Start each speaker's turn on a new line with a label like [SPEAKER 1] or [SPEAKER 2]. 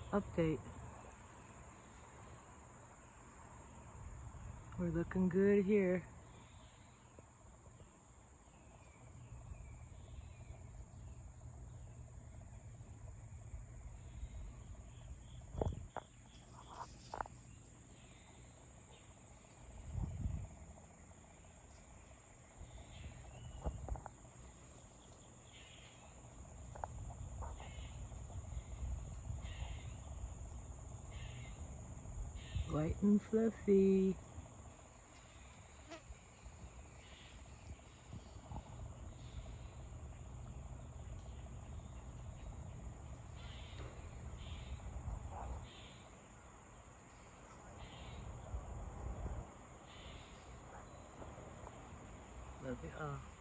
[SPEAKER 1] Update. We're looking good here. White and fluffy. Love you all.